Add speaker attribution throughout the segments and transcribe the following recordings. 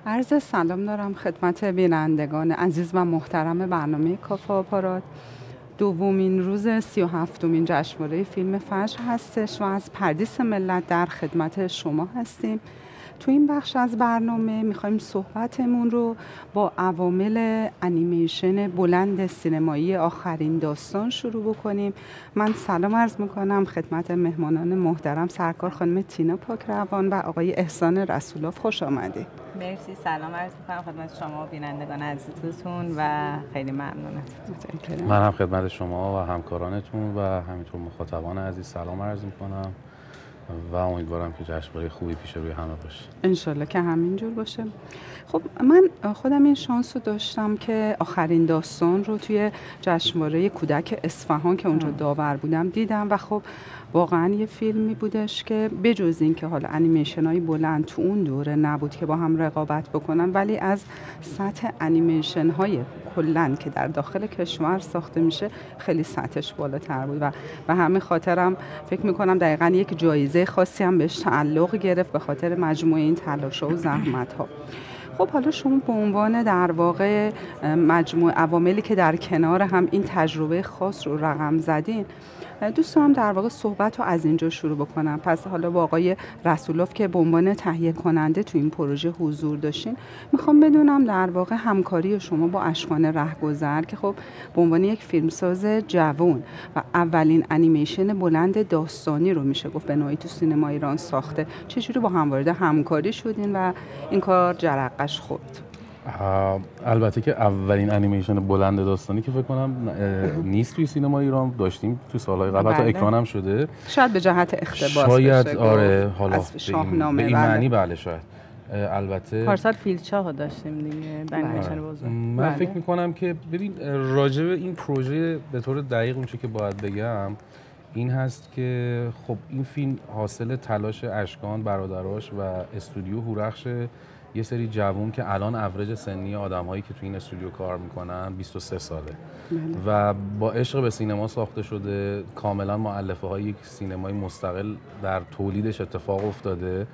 Speaker 1: عرض سلام دارم خدمت بینندگان عزیز و محترم برنامه کافه آپارات. دومین روز 37مین جشنواره فیلم فجر هستش و از پردیس ملت در خدمت شما هستیم. تو این بخش از برنامه میخوایم صحبتمون رو با عوامل انیمیشن بلند سینمایی آخرین داستان شروع بکنیم. من سلام عرض میکنم خدمت مهمانان محترم سرکار خانم تینا پاکروان و آقای احسان رسولوف. خوش آمدید.
Speaker 2: مرسی، سلام عرض میکنم خدمت شما بینندگان عزیزتون و خیلی ممنونم.
Speaker 3: من هم خدمت شما و همکارانتون و همینطور مخاطبان عزیز سلام عرض میکنم و امیدوارم که جشنواره خوبی پیش روی همه باشه.
Speaker 1: انشالله که همینجور باشه. خب من خودم این شانس رو داشتم که آخرین داستان رو توی جشنواره کودک اصفهان که اونجا داور بودم دیدم و خب واقعا یه فیلمی بودش که بجز این که حالا انیمیشن های بلند تو اون دوره نبود که با هم رقابت بکنن، ولی از سطح انیمیشن های کلن که در داخل کشور ساخته میشه خیلی سطحش بالاتر بود و به همین خاطرم فکر میکنم دقیقاً یک جایزه خاصی هم بهش تعلق گرفت به خاطر مجموعه این تلاش‌ها و زحمت‌ها. خب حالا شما به عنوان در واقع مجموعه عواملی که در کنار هم این تجربه خاص رو رقم زدین، دوست دارم در واقع صحبت رو از اینجا شروع بکنم. پس حالا با آقای رسولوف که به عنوان تهیه کننده تو این پروژه حضور داشتین، میخوام بدونم در واقع همکاری شما با اشکان رهگذر که خب به عنوان یک فیلمساز جوان و اولین انیمیشن بلند داستانی رو میشه گفت به نوعی تو سینما ایران ساخته، چجوری با هم وارد همکاری شدین و این کار جرقش خورد؟
Speaker 3: البته که اولین انیمیشن بلند داستانی که فکر کنم نیست توی سینما ایران، داشتیم تو سالهای قبل تا اکران هم شده،
Speaker 1: شاید به جهت اقتباس
Speaker 3: شاید
Speaker 1: بشه
Speaker 3: آره، حالا
Speaker 1: از شاهنامه
Speaker 3: به این معنی بله شاید. البته
Speaker 2: پارسال فیلچاه داشتیم دیگه انیمیشن بزرگ.
Speaker 3: من فکر میکنم که ببین راجع به این پروژه به طور دقیق اون چه که باید بگم این هست که خب این فیلم حاصل تلاش اشکان برادراش و استودیو هورخش، یه سری جوون که الان اوریج سنی آدم‌هایی که تو این استودیو کار میکنن 23 ساله و با عشق به سینما ساخته شده، کاملا مؤلفه‌های یک سینمای مستقل در تولیدش اتفاق افتاده.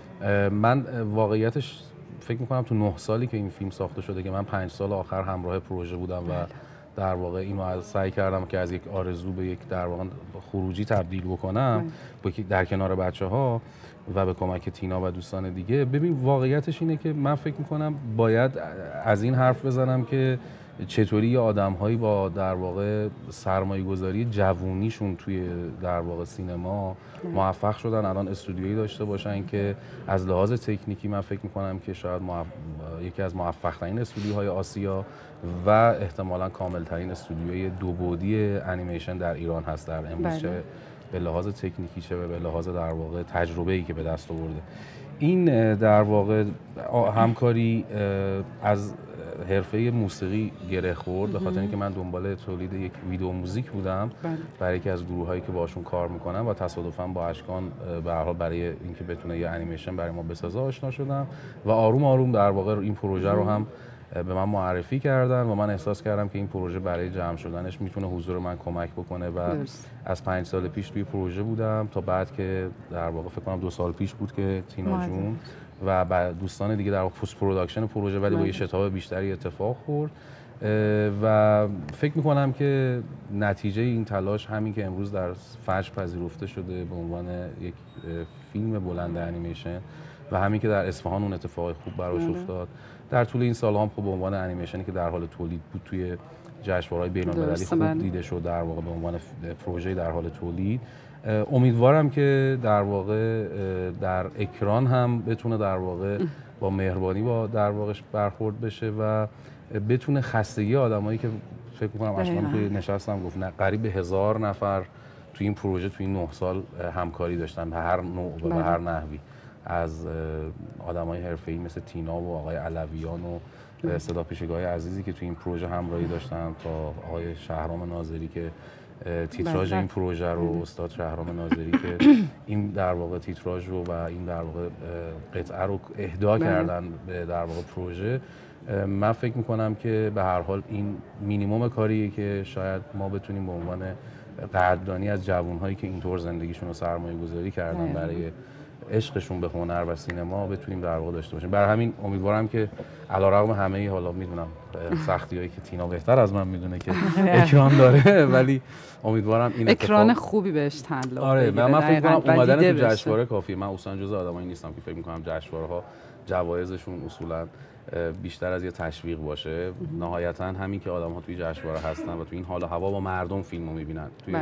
Speaker 3: من واقعیتش فکر میکنم تو 9 سالی که این فیلم ساخته شده که من 5 سال آخر همراه پروژه بودم و در واقع اینو سعی کردم که از یک آرزو به یک در واقع خروجی تبدیل بکنم در کنار بچه‌ها و به کمک تینا و دوستان دیگه. ببین واقعیتش اینه که من فکر میکنم باید از این حرف بزنم که چطوری یه آدم‌هایی با در واقع سرمایه‌گذاری جوونیشون توی در واقع سینما موفق شدن الان استودیویی داشته باشن که از لحاظ تکنیکی من فکر میکنم که شاید یکی از موفق‌ترین استودیوهای آسیا و احتمالاً کامل‌ترین استودیوی دو بعدی انیمیشن در ایران هست در امروز، چه به لحاظ تکنیکی چه به لحاظ در واقع تجربه‌ای که به دست آورده. این در واقع همکاری از حرفه موسیقی گره خورد به خاطر اینکه من دنبال تولید یک ویدیو موزیک بودم برای یکی از گروه‌هایی که باشون کار میکنم و تصادفاً با اشکان به هر حال برای اینکه بتونه یه انیمیشن برای ما بسازه آشنا شدم و آروم آروم در واقع این پروژه رو هم به من معرفی کردن و من احساس کردم که این پروژه برای جمع شدنش میتونه حضور من کمک بکنه و از 5 سال پیش توی پروژه بودم تا بعد که در واقع فکر کنم 2 سال پیش بود که تینا جون و با دوستان دیگه در پست پروداکشن پروژه ولی با یه شتاب بیشتری اتفاق خورد و فکر میکنم که نتیجه این تلاش همین که امروز در فجر پذیرفته شده به عنوان یک فیلم بلند انیمیشن و همین که در اصفهان اون اتفاق خوب براش افتاد. در طول این سال‌ها هم خب به عنوان انیمیشنی که در حال تولید بود توی جشنواره‌های بین‌المللی خوب دیده شد در واقع به عنوان پروژه در حال تولید. امیدوارم که در واقع در اکران هم بتونه در واقع با مهربانی با در واقع برخورد بشه و بتونه خستگی آدمایی که فکر می‌کنم اشکان توی نشستم گفت قریب به 1000 نفر توی این پروژه توی این 9 سال همکاری داشتن به هر نوع و به هر نحوی، از آدمای حرفه‌ای مثل تینا و آقای علویان و صدا پیشگاه عزیزی که توی این پروژه همراهی داشتن تا آقای شهرام ناظری که تیتراژ این پروژه رو، استاد شهرام ناظری که این در واقع تیتراژ رو و این در واقع قطعه رو اهدا کردن به در واقع پروژه. من فکر میکنم که به هر حال این مینیمم کاریه که شاید ما بتونیم به عنوان قدردانی از جوانهایی که اینطور زندگیشون رو سرمایه گذاری کردن برای عشقشون به هنر و سینما بتونیم در واقع داشته باشیم. برای همین امیدوارم که علیرغم همه حالا میدونم سختی‌هایی که تینا بهتر از من میدونه که اکران داره، ولی امیدوارم این
Speaker 1: اکران خوبی بهش تعلق
Speaker 3: آره
Speaker 1: بگیره.
Speaker 3: من فکر کنم اومدن تو
Speaker 1: بشه.
Speaker 3: جشنواره کافیه. من اصلا جزء آدمایی نیستم که فکر می‌کنم جشنواره‌ها جوایزشون اصولا بیشتر از یه تشویق باشه. نهایتاً همین که آدم‌ها توی جشنواره هستن و توی این حال و هوا با مردم فیلمو می‌بینن. توی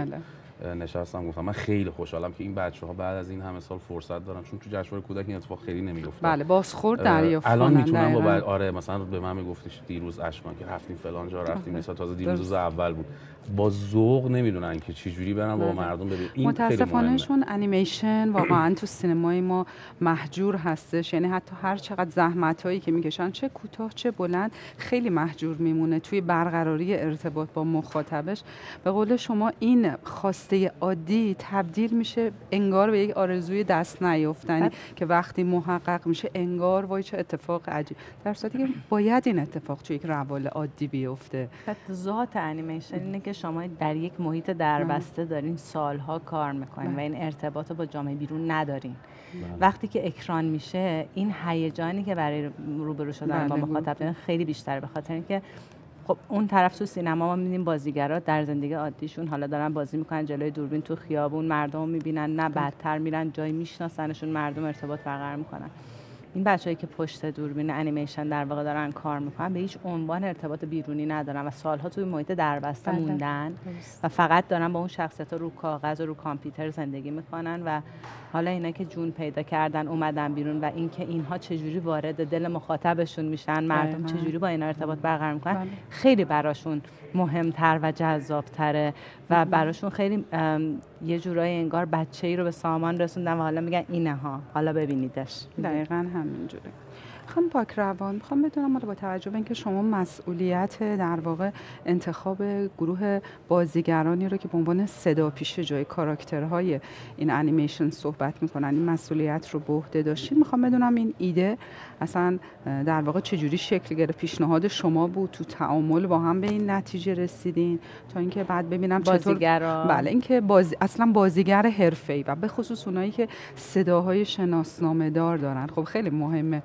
Speaker 3: نشستم گفتم من خیلی خوشحالم که این بچه‌ها بعد از این همه سال فرصت دارن، چون تو جشنواره کودک این اتفاق خیلی نمی‌افته.
Speaker 1: بله بازخورد دریافت کنن.
Speaker 3: الان میتونم با آره مثلا به من میگفتیش دیروز اشکان که رفتیم فلان جا رفتیم، مثلا تازه دیروز روز اول بود، با ذوق نمیدونن که چه جوری برن با مردم ببینن. این
Speaker 1: متاسفانه شون انیمیشن واقعا تو سینمای ما محجور هستش، یعنی حتی هر چقدر زحمتایی که میکشن چه کوتاه چه بلند خیلی محجور میمونه توی برقراری ارتباط با مخاطبش. به قول شما این خواسته عادی تبدیل میشه انگار به یک آرزوی دست نیافتنی که وقتی محقق میشه انگار وای چه اتفاق عجیب، در صورتی که باید این اتفاق توی یک روال عادی بیفته.
Speaker 2: ذات انیمیشن اینه که شما در یک محیط دربسته دارین سالها کار میکنین و این ارتباط رو با جامعه بیرون ندارین. وقتی که اکران میشه این هیجانی که برای روبرو شدن با مخاطب خیلی بیشتره، به خاطر اینکه خب اون طرف تو سینما ما می‌بینیم بازیگرا در زندگی عادیشون حالا دارن بازی میکنن جلوی دوربین تو خیابون، مردم میبینن، نه بدتر میرن جایی میشناسنشون، مردم ارتباط برقرار میکنن. این بچه‌ای که پشت دوربین انیمیشن در واقع دارن کار میکنن به هیچ عنوان ارتباط بیرونی ندارن و سالها توی محیط دربسته موندن و فقط دارن با اون شخصیت‌ها رو کاغذ و رو کامپیوتر زندگی میکنن و حالا اینا که جون پیدا کردن اومدن بیرون و اینکه اینها چجوری وارد دل مخاطبشون میشن، مردم چجوری با اینا ارتباط برقرار میکنن، خیلی براشون مهمتر و جذابتره و براشون خیلی یه جورایی انگار بچه‌ای رو به سامان رسوندن و حالا میگن اینه ها حالا ببینیدش.
Speaker 1: دقیقاً همینجوره. خانم پاکروان میخوام بدونم با توجه به اینکه شما مسئولیت در واقع انتخاب گروه بازیگرانی رو که به عنوان صدا پیشه جای کاراکترهای این انیمیشن صحبت میکنن این مسئولیت رو به عهده داشتین، میخوام بدونم این ایده اصلا در واقع چجوری شکل گرفت، پیشنهاد شما بود، تو تعامل با هم به این نتیجه رسیدین تا اینکه بعد ببینم
Speaker 2: بازیگرا
Speaker 1: بله اینکه اصلا بازیگر حرفه‌ای و به خصوص اونایی که صداهای شناسنامه دار دارن. خب خیلی مهمه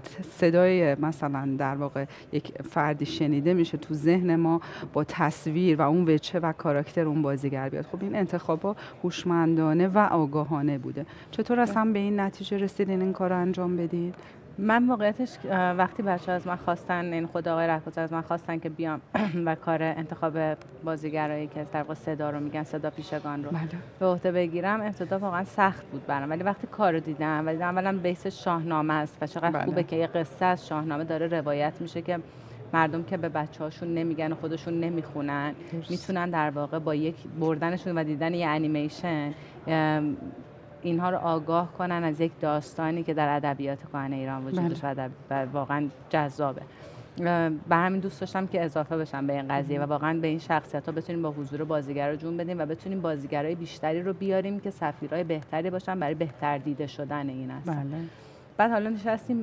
Speaker 1: صدای مثلا در واقع یک فردی شنیده میشه تو ذهن ما با تصویر و اون وجه و کاراکتر اون بازیگر بیاد. خب این انتخابا هوشمندانه و آگاهانه بوده. چطور اصلا به این نتیجه رسیدین این کار رو انجام بدید؟
Speaker 2: من واقعیتش وقتی بچه‌ها از من خواستن، این خود آقای رهگذر از من خواستن که بیام و کار انتخاب بازیگرایی که در واقع صدا رو میگن صدا پیشگان رو به عهده بگیرم، ابتدا واقعا سخت بود برام، ولی وقتی کارو دیدم و دیدم اولا بیس شاهنامه است و چقدر خوبه که یه قصه از شاهنامه داره روایت میشه که مردم که به بچه‌هاشون نمیگن و خودشون نمیخونن میتونن در واقع با یک بردنشون و دیدن یه انیمیشن اینها رو آگاه کنن از یک داستانی که در ادبیات کهن ایران وجود داشت و واقعا جذابه. به همین دوست داشتم که اضافه بشم به این قضیه و واقعا به این شخصیت‌ها بتونیم با حضور بازیگرا جون بدیم و بتونیم بازیگرای بیشتری رو بیاریم که سفیرای بهتری باشن برای بهتر دیده شدن این است. بعد حالا نشستیم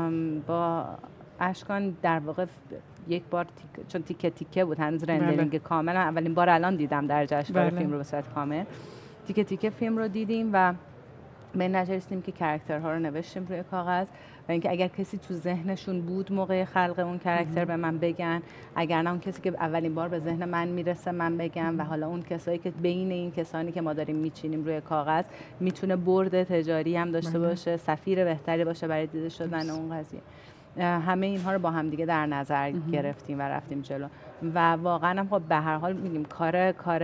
Speaker 2: با اشکان در واقع یک بار چون تیکه تیکه بود هنوز رندرینگ کامل اولین بار الان دیدم در جشنواره فیلم رو به صورت کامل، تیکه تیکه فیلم رو دیدیم و به نتیجه رسیدیم که کاراکترها رو نوشتیم روی کاغذ و اینکه اگر کسی تو ذهنشون بود موقع خلق اون کاراکتر به من بگن، اگر نه اون کسی که اولین بار به ذهن من میرسه من بگم و حالا اون کسایی که بین این کسانی که ما داریم میچینیم روی کاغذ میتونه برد تجاری هم داشته باشه، سفیر بهتری باشه برای دیده شدن اون قضیه. همه اینها رو با هم دیگه در نظر گرفتیم و رفتیم جلو و واقعا هم خب به هر حال میگیم کار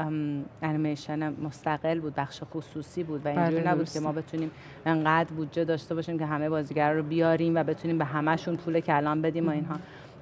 Speaker 2: انیمیشن مستقل بود، بخش خصوصی بود و اینجوری نبود که ما بتونیم انقدر بودجه داشته باشیم که همه بازیگرا رو بیاریم و بتونیم به همشون پول کلام بدیم و اینها.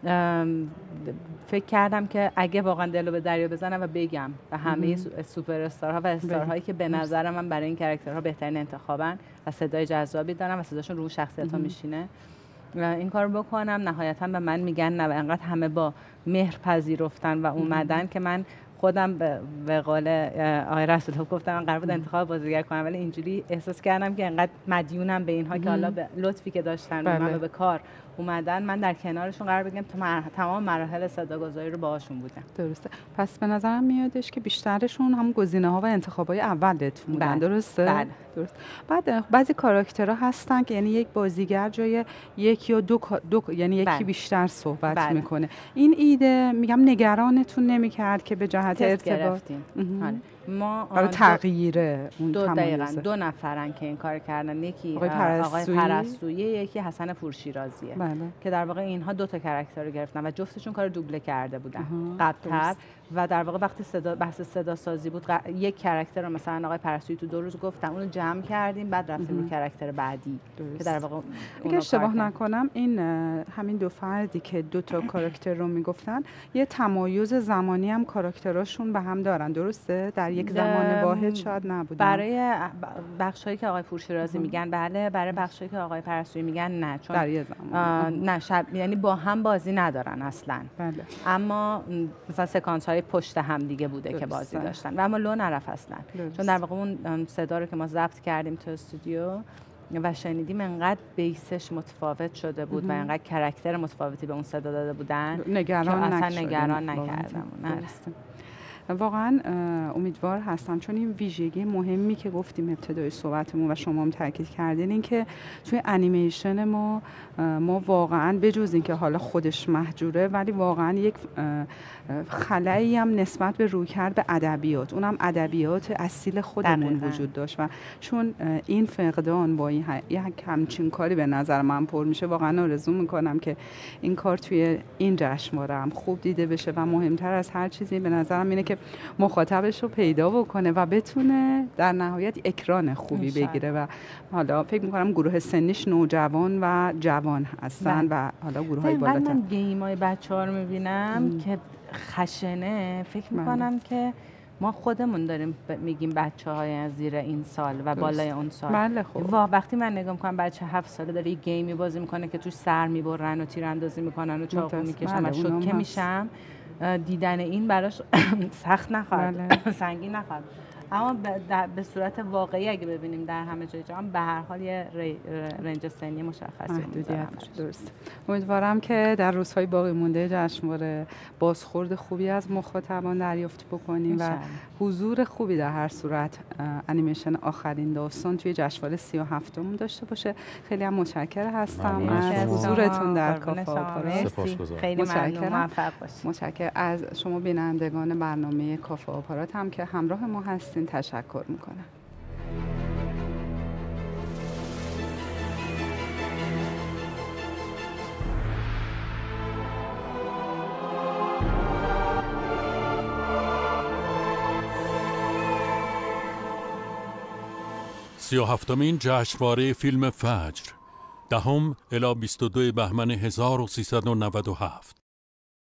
Speaker 2: فکر کردم که اگه واقعا دلو به دریا بزنم و بگم و همه سوپر استارها و استارهایی که به نظر من برای این کاراکترها بهترین انتخابن و صدای جذابی دارن و صداشون رو شخصیت‌ها میشینه این کار بکنم، نهایتا به من میگن نه و انقدر همه با مهر پذیرفتن و اومدن که من خودم به قول آقای رسول‌ها گفتم من قرار بود انتخاب بازیگر کنم، ولی اینجوری احساس کردم که انقدر مدیونم به اینها که حالا به لطفی که داشتن به من و به کار اومدن من در کنارشون قرار بگیرم تا تمام مراحل صداگذاری رو باهاشون بودم.
Speaker 1: درسته. پس به نظرم میادش که بیشترشون هم گزینه‌ها و انتخابای اولتون بودن. درسته؟
Speaker 2: بله.
Speaker 1: درست. بعد بعضی کاراکترها هستن که یعنی یک بازیگر جای یک یا دو یعنی یکی بیشتر صحبت میکنه. این ایده میگم نگرانتون نمیکرد که به جهت ارتباط
Speaker 2: ما
Speaker 1: برای تغییر اون
Speaker 2: تمایز 2 نفرن که این کار کردن، یکی آقای پرستویی، یکی حسن پورشیرازیه که در واقع اینها 2 تا کاراکتر رو گرفتن و جفتشون کار دوبله کرده بودن قبل‌تر و در واقع وقتی بحث صدا سازی بود یک کاراکتر رو مثلا آقای پرستویی تو 2 روز گفتن، اونو جمع کردیم بعد رفتیم رو کاراکتر بعدی که در واقع
Speaker 1: اگه اشتباه نکنم این همین 2 فردی که 2 تا کاراکتر رو میگفتن یه تمایز زمانی هم کاراکتراشون به هم دارن، درسته؟ در یک زمان واحد شاید نبودن.
Speaker 2: برای بخشایی که آقای پورشیرازی میگن بله، برای بخشایی که آقای پرستویی میگن نه، چون
Speaker 1: در یه زمان
Speaker 2: نه یعنی با هم بازی ندارن اصلا.
Speaker 1: بله.
Speaker 2: اما مثلا سکانس های پشت هم دیگه بوده که بازی داشتن و اما لو نرفت اصلا، چون در واقع اون صدا رو که ما ضبط کردیم تو استودیو و شنیدیم انقدر بیسش متفاوت شده بود و انقدر کاراکتر متفاوتی به اون صدا داده بودن نگران نکردم.
Speaker 1: واقعا امیدوار هستم، چون این ویژگی مهمی که گفتیم ابتدای صحبتمون و شما هم تاکید کردین این که توی انیمیشن ما واقعا بجز این که حالا خودش محجوره ولی واقعا یک خلایی هم نسبت به رویکرد به ادبیات، اونم ادبیات اصیل خودمون وجود داشت و چون این فقدان با این همچین کاری به نظر من پر میشه، واقعا آرزو میکنم که این کار توی این جشنواره هم خوب دیده بشه و مهمتر از هر چیزی به نظرم اینه که مخاطبش رو پیدا بکنه و بتونه در نهایت اکران خوبی بگیره و حالا فکر میکنم گروه سنیش نوجوان و جوان هستن و حالا گروه های بالاتر.
Speaker 2: من گیمای بچه‌ها رو میبینم که خشنه، فکر میکنم که ما خودمون داریم میگیم بچه‌های از زیر این سال و بالای اون سال.
Speaker 1: بله خب.
Speaker 2: وقتی من نگاه میکنم بچه 7 ساله داره یه گیمی بازی میکنه که توش سر میبرن و تیراندازی میکنن و چاقو میکشن و شوکه میشم، دیدن این براش سخت نخواهد سنگین نخواهد، اما به صورت واقعی اگه ببینیم در همه جای جهان به هر حال یه رنج سنی مشخصی
Speaker 1: درست. امیدوارم که در روزهای باقی مونده جشنواره بازخورد خوبی از مخاطبان دریافت بکنیم و حضور خوبی در هر صورت انیمیشن آخرین داستان توی جشنواره 37م داشته باشه. خیلی هم متشکرم هستم از حضورتون در کافه آپارا.
Speaker 2: خیلی ممنون، موفق باشید.
Speaker 1: متشکرم از شما بینندگان برنامه کافه آپارات هم که همراه ما هستین تشکر میکنم.
Speaker 4: سی و هفتمین جشنواره فیلم فجر 10 الی 22 بهمن 1397